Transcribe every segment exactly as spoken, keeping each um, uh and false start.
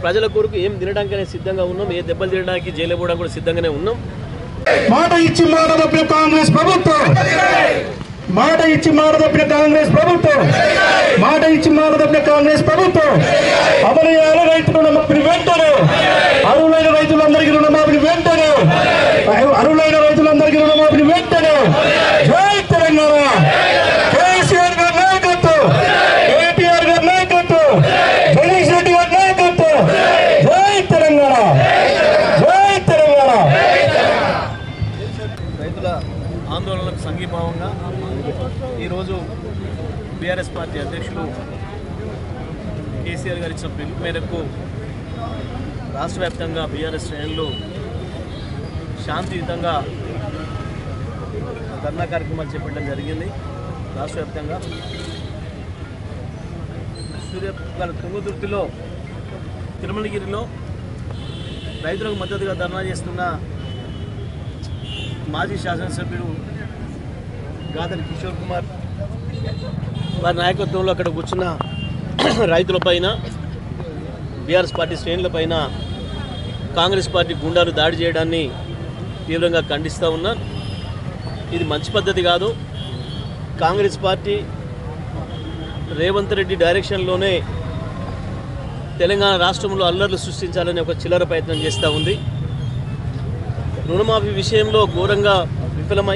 ప్రజల కొరకు ఏం తినడానికనే సిద్ధంగా ఉన్నాం, ఏ దెబ్బలు తినడానికి జైలు పోవడానికి కూడా సిద్ధంగానే ఉన్నాం. మాట ఇచ్చి మాట తప్పిన కాంగ్రెస్ ప్రభుత్వం, మాట ఇచ్చి మాట తప్పిన కాంగ్రెస్ ప్రభుత్వం, మాట ఇచ్చి మాట తప్పిన కాంగ్రెస్ ప్రభుత్వం అమలు రైతు రుణమాఫీని వెంటనే, అరువులైన రైతులందరికీ రుణమాఫీని వెంటనే, అరువులైన రైతులందరికీ రుణమాఫీని వెంటనే. జై తెలంగాణ. కేసీఆర్ గారి నాయకత్వం, కేటీఆర్ గారి నాయకత్వం, జగదీష్ రెడ్డి గారి నాయకత్వం. జై తెలంగాణ, జై తెలంగాణ. రైతుల ఆందోళనలకు సంఘీభావంగా ఈరోజు బీఆర్ఎస్ పార్టీ అధ్యక్షులు కేసీఆర్ గారు ఇచ్చిన పిలుపు మేరకు రాష్ట్ర వ్యాప్తంగా బీఆర్ఎస్ శ్రేణులు శాంతియుతంగా ధర్నా కార్యక్రమాలు చేపట్టడం జరిగింది. రాష్ట్ర వ్యాప్తంగా సూర్యాపేట తుంగతుర్తిలో తిరుమలగిరిలో రైతులకు మద్దతుగా ధర్నా చేస్తున్న మాజీ శాసనసభ్యుడు గాదరి కిషోర్ కుమార్ వారి నాయకత్వంలో అక్కడ కూర్చున్న రైతులపైన, బీఆర్ఎస్ పార్టీ శ్రేణులపైన కాంగ్రెస్ పార్టీ గుండాలు దాడి చేయడాన్ని తీవ్రంగా ఖండిస్తూ ఉన్నా. ఇది మంచి పద్ధతి కాదు. కాంగ్రెస్ పార్టీ రేవంత్ రెడ్డి డైరెక్షన్లోనే తెలంగాణ రాష్ట్రంలో అల్లర్లు సృష్టించాలని ఒక చిల్లర ప్రయత్నం చేస్తూ ఉంది. రుణమాఫీ విషయంలో ఘోరంగా విఫలమై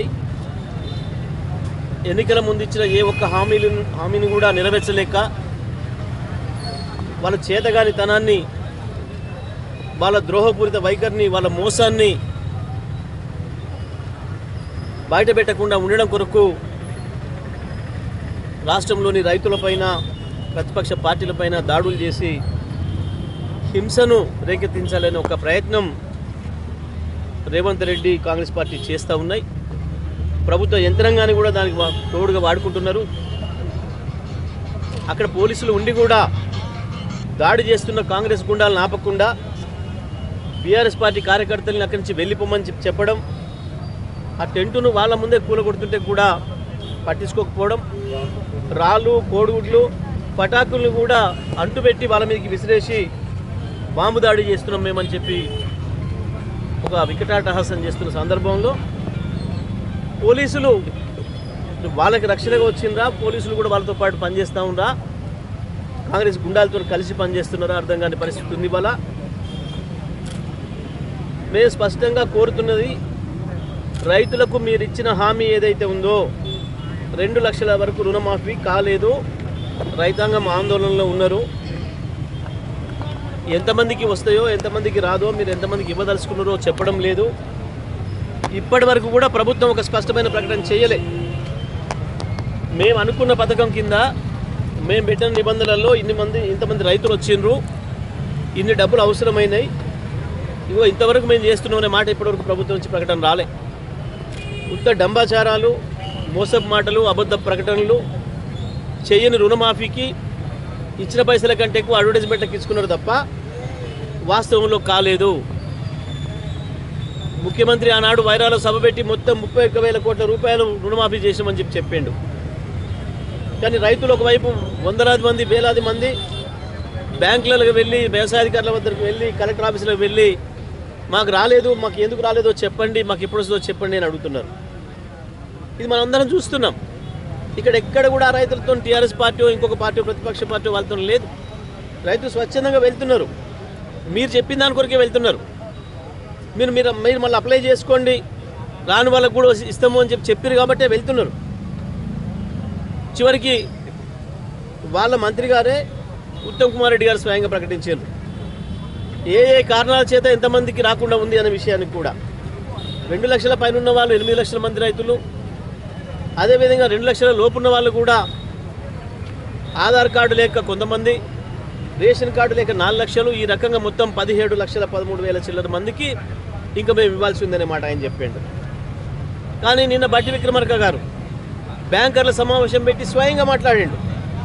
ఎన్నికల ముందు ఇచ్చిన ఏ ఒక్క హామీలు హామీని కూడా నెరవేర్చలేక వాళ్ళ చేతగానితనాన్ని, వాళ్ళ ద్రోహపూరిత వైఖరిని, వాళ్ళ మోసాన్ని బయటపెట్టకుండా ఉండడం కొరకు రాష్ట్రంలోని రైతులపైన, ప్రతిపక్ష పార్టీలపైన దాడులు చేసి హింసను రేకెత్తించాలనే ఒక ప్రయత్నం రేవంత్ రెడ్డి కాంగ్రెస్ పార్టీ చేస్తూ ఉన్నాయి. ప్రభుత్వ యంత్రాంగాన్ని కూడా దానికి తోడుగా వాడుకుంటున్నారు. అక్కడ పోలీసులు ఉండి కూడా దాడి చేస్తున్న కాంగ్రెస్ గుండాలను ఆపకుండా బీఆర్ఎస్ పార్టీ కార్యకర్తలను అక్కడి నుంచి వెళ్ళిపోమని చెప్పడం, ఆ టెంటును వాళ్ళ ముందే కూలగొడుతుంటే కూడా పట్టించుకోకపోవడం, రాళ్ళు, కోడిగుడ్లు, పటాకులను కూడా అంటుపెట్టి వాళ్ళ మీదకి విసిరేసి బాంబు దాడి చేస్తున్నాం మేమని చెప్పి ఒక వికటాటహాసం చేస్తున్న సందర్భంలో పోలీసులు వాళ్ళకి రక్షణగా వచ్చిందా, పోలీసులు కూడా వాళ్ళతో పాటు పనిచేస్తూ ఉందా, కాంగ్రెస్ గుండాలతో కలిసి పనిచేస్తున్నారా అర్థం కాని పరిస్థితి ఉంది. ఇవాళ మేము స్పష్టంగా కోరుతున్నది, రైతులకు మీరు ఇచ్చిన హామీ ఏదైతే ఉందో రెండు లక్షల వరకు రుణమాఫీ కాలేదు. రైతాంగం ఆందోళనలో ఉన్నారు. ఎంతమందికి వస్తాయో ఎంతమందికి రాదో, మీరు ఎంతమందికి ఇవ్వదలుచుకున్నారో చెప్పడం లేదు. ఇప్పటి వరకు కూడా ప్రభుత్వం ఒక స్పష్టమైన ప్రకటన చేయలే. మేము అనుకున్న పథకం కింద మేము పెట్టిన నిబంధనలలో ఇన్ని మంది ఇంతమంది రైతులు వచ్చిండ్రు, ఇన్ని డబ్బులు అవసరమైనాయి, ఇగో ఇంతవరకు మేము చేస్తున్నామనే మాట ఇప్పటివరకు ప్రభుత్వం నుంచి ప్రకటన రాలే. ఉత్త డంబాచారాలు, మోసపు మాటలు, అబద్ధ ప్రకటనలు, చేయని రుణమాఫీకి ఇచ్చిన పైసల కంటే ఎక్కువ అడ్వర్టైజ్మెంట్కి ఇచ్చుకున్నారు తప్ప వాస్తవంలో కాలేదు. ముఖ్యమంత్రి ఆనాడు వైరాలో సభ పెట్టి మొత్తం ముప్పై ఒక్క వేల కోట్ల రూపాయలు రుణమాఫీ చేసామని చెప్పి చెప్పిండు. కానీ రైతులు ఒకవైపు వందలాది మంది, వేలాది మంది బ్యాంకులకు వెళ్ళి, వ్యవసాయాధికారుల వద్దకు వెళ్ళి, కలెక్టర్ ఆఫీసులకు వెళ్ళి మాకు రాలేదు, మాకు ఎందుకు రాలేదో చెప్పండి, మాకు ఎప్పుడు వస్తుందో చెప్పండి అని అడుగుతున్నారు. ఇది మనం అందరం చూస్తున్నాం. ఇక్కడ ఎక్కడ కూడా రైతులతో టీఆర్ఎస్ పార్టీ ఇంకొక పార్టీ ప్రతిపక్ష పార్టీ వాళ్ళతో లేదు. రైతులు స్వచ్ఛందంగా వెళ్తున్నారు. మీరు చెప్పిన దాని కొరకే వెళ్తున్నారు. మీరు మీరు మీరు మళ్ళీ అప్లై చేసుకోండి, రాని వాళ్ళకు కూడా ఇస్తాము అని చెప్పి చెప్పారు కాబట్టే వెళ్తున్నారు. చివరికి వాళ్ళ మంత్రి గారే ఉత్తమ్ కుమార్ రెడ్డి గారు స్వయంగా ప్రకటించారు ఏ ఏ కారణాల చేత ఎంతమందికి రాకుండా ఉంది అనే విషయానికి కూడా. రెండు లక్షల పైన ఉన్న వాళ్ళు ఎనిమిది లక్షల మంది రైతులు, అదేవిధంగా రెండు లక్షల లోపున్న వాళ్ళు కూడా ఆధార్ కార్డు లేక కొంతమంది, రేషన్ కార్డు లేక నాలుగు లక్షలు, ఈ రకంగా మొత్తం పదిహేడు లక్షల పదమూడు వేల చిల్లర మందికి ఇంకా మేము ఇవ్వాల్సి ఉందనే మాట ఆయన చెప్పాడు. కానీ నిన్న బట్టి విక్రమార్క గారు బ్యాంకర్ల సమావేశం పెట్టి స్వయంగా మాట్లాడిండు.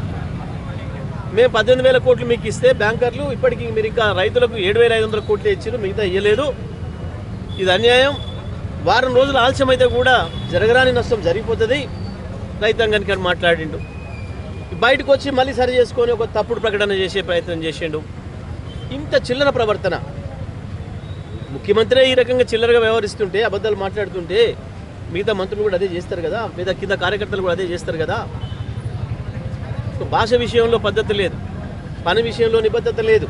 మేము పద్దెనిమిది వేల కోట్లు మీకు ఇస్తే బ్యాంకర్లు ఇప్పటికీ మీరు ఇంకా రైతులకు ఏడు వేల ఐదు వందల కోట్లు ఇచ్చారు, మిగతా ఇవ్వలేదు, ఇది అన్యాయం, వారం రోజులు ఆలస్యం అయితే కూడా జరగరాని నష్టం జరిగిపోతుంది రైతాంగానికి అని మాట్లాడిండు. బయటకు వచ్చి మళ్ళీ సరి చేసుకొని ఒక తప్పుడు ప్రకటన చేసే ప్రయత్నం చేసిండు. ఇంత చిల్లర ప్రవర్తన, ముఖ్యమంత్రి ఈ రకంగా చిల్లరగా వ్యవహరిస్తుంటే, అబద్ధాలు మాట్లాడుతుంటే మిగతా మంత్రులు కూడా అదే చేస్తారు కదా, మిగతా కింద కార్యకర్తలు కూడా అదే చేస్తారు కదా. భాష విషయంలో పద్ధతి లేదు, పని విషయంలో నిబద్ధత లేదు.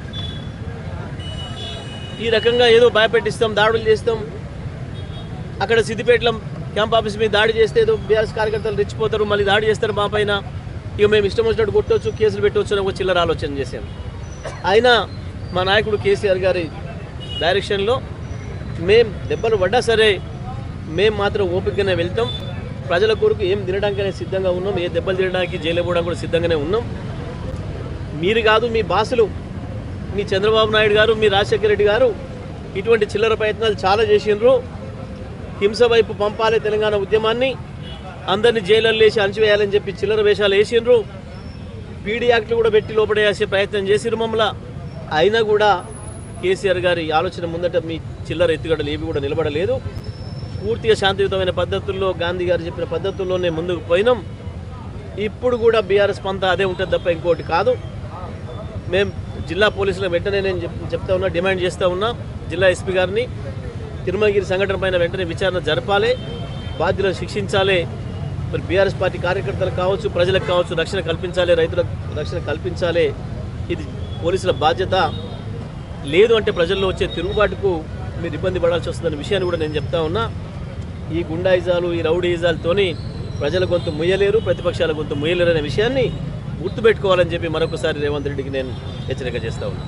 ఈ రకంగా ఏదో భయపెట్టిస్తాం, దాడులు చేస్తాం. అక్కడ సిద్దిపేటలో క్యాంప్ ఆఫీస్ మీద దాడి చేస్తే ఏదో బీఆర్ఎస్ కార్యకర్తలు రెచ్చిపోతారు, మళ్ళీ దాడి చేస్తారు మా పైన, ఇక మేము ఇష్టం వచ్చినట్టు కొట్టవచ్చు, కేసులు పెట్టవచ్చు అని ఒక చిల్లర ఆలోచన చేశాను. అయినా మా నాయకుడు కేసీఆర్ గారి డైరెక్షన్లో మేం దెబ్బలు పడ్డా సరే మేము మాత్రం ఓపికగానే వెళ్తాం. ప్రజల కొరకు ఏం తినడానికనే సిద్ధంగా ఉన్నాం, ఏ దెబ్బలు తినడానికి జైలు పోవడానికి కూడా సిద్ధంగానే ఉన్నాం. మీరు కాదు, మీ బాసులు, మీ చంద్రబాబు నాయుడు గారు, మీ రాజశేఖర రెడ్డి గారు ఇటువంటి చిల్లర ప్రయత్నాలు చాలా చేసిండ్రు. హింస వైపు పంపాలి తెలంగాణ ఉద్యమాన్ని, అందరినీ జైల్లో వేసి అణచివేయాలని చెప్పి చిల్లర వేషాలు వేసిండ్రు. పీడీ యాక్ట్లు కూడా పెట్టి లోపడేసే ప్రయత్నం చేసిరు మమ్మల్ని. అయినా కూడా కేసీఆర్ గారి ఆలోచన ముందట మీ చిల్లర ఎత్తుగడలు ఏవి కూడా నిలబడలేదు. పూర్తిగా శాంతియుతమైన పద్ధతుల్లో గాంధీ గారు చెప్పిన పద్ధతుల్లోనే ముందుకు పోయినాం. ఇప్పుడు కూడా బీఆర్ఎస్ పంత అదే ఉంటుంది తప్ప ఇంకోటి కాదు. మేము జిల్లా పోలీసుల వెంటనే నేను చెప్ చెప్తా ఉన్నా, డిమాండ్ చేస్తూ ఉన్నా జిల్లా ఎస్పీ గారిని, తిరుమలగిరి సంఘటన పైన వెంటనే విచారణ జరపాలి, బాధ్యులను శిక్షించాలి. మరి బీఆర్ఎస్ పార్టీ కార్యకర్తలకు కావచ్చు, ప్రజలకు కావచ్చు రక్షణ కల్పించాలి, రైతులకు రక్షణ కల్పించాలి. ఇది పోలీసుల బాధ్యత. లేదు అంటే ప్రజల్లో వచ్చే తిరుగుబాటుకు మీరు ఇబ్బంది పడాల్సి వస్తుందనే విషయాన్ని కూడా నేను చెప్తా ఉన్నా. ఈ గుండాయిజాలు, ఈ రౌడీయిజాలతోని ప్రజల గొంతు ముయ్యలేరు, ప్రతిపక్షాల గొంతు ముయ్యలేరు అనే విషయాన్ని గుర్తుపెట్టుకోవాలని చెప్పి మరొకసారి రేవంత్ రెడ్డికి నేను హెచ్చరిక చేస్తా ఉన్నా.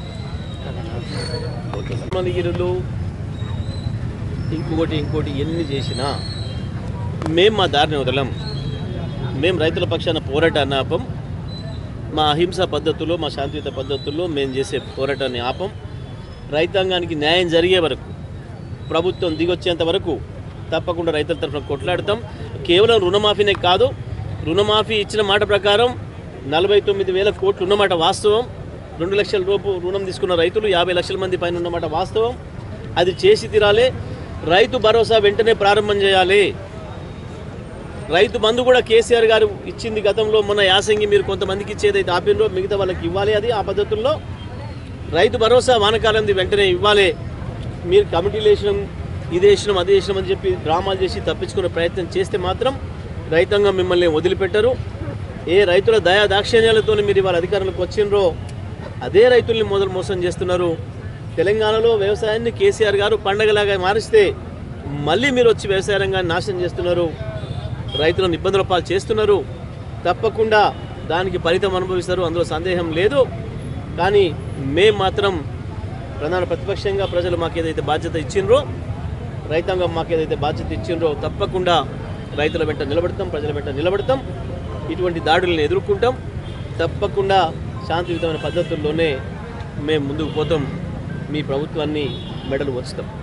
మనగిరులు ఇంకొకటి ఇంకోటి ఎన్ని చేసినా మేము మా దారిని వదలం. మేము రైతుల పక్షాన పోరాటాన్ని ఆపం. మా అహింసా పద్ధతుల్లో, మా శాంతియుత పద్ధతుల్లో మేము చేసే పోరాటాన్ని ఆపం. రైతాంగానికి న్యాయం జరిగే వరకు, ప్రభుత్వం దిగొచ్చేంత వరకు తప్పకుండా రైతుల తరఫున కొట్లాడతాం. కేవలం రుణమాఫీనే కాదు, రుణమాఫీ ఇచ్చిన మాట ప్రకారం నలభై తొమ్మిది వేల కోట్లు ఉన్నమాట వాస్తవం. రెండు లక్షల రూపు రుణం తీసుకున్న రైతులు యాభై లక్షల మంది పైన ఉన్నమాట వాస్తవం. అది చేసి తీరాలి. రైతు భరోసా వెంటనే ప్రారంభం చేయాలి. రైతు బంధు కూడా కేసీఆర్ గారు ఇచ్చింది గతంలో. మొన్న యాసంగి మీరు కొంతమందికి ఇచ్చేదైతే ఆపినరో మిగతా వాళ్ళకి ఇవ్వాలి. అది ఆ పద్ధతుల్లో రైతు భరోసా వానకాలంది వెంటనే ఇవ్వాలి. మీరు కమిటీలు వేసినాం, ఇది వేసినాం, అది వేసినాం అని చెప్పి డ్రామాలు చేసి తప్పించుకునే ప్రయత్నం చేస్తే మాత్రం రైతాంగం మిమ్మల్ని వదిలిపెట్టరు. ఏ రైతుల దయా దాక్షిణ్యాలతో మీరు ఇవాళ అధికారంలోకి వచ్చినరో అదే రైతుల్ని మొదలు మోసం చేస్తున్నారు. తెలంగాణలో వ్యవసాయాన్ని కేసీఆర్ గారు పండగలాగా మారిస్తే మళ్ళీ మీరు వచ్చి వ్యవసాయ రంగాన్ని నాశనం చేస్తున్నారు, రైతులను ఇబ్బందుల పాలు చేస్తున్నారు. తప్పకుండా దానికి ఫలితం అనుభవిస్తారు, అందులో సందేహం లేదు. కానీ మేము మాత్రం ప్రధాన ప్రతిపక్షంగా ప్రజలు మాకేదైతే బాధ్యత ఇచ్చిండ్రో, రైతాంగం మాకేదైతే బాధ్యత ఇచ్చిండ్రో తప్పకుండా రైతుల వెంట నిలబడతాం, ప్రజల వెంట నిలబడతాం. ఇటువంటి దాడులను ఎదుర్కొంటాం. తప్పకుండా శాంతియుతమైన పద్ధతుల్లోనే మేము ముందుకు పోతాం. మీ ప్రభుత్వాన్ని మెడలు వచ్చుతాం.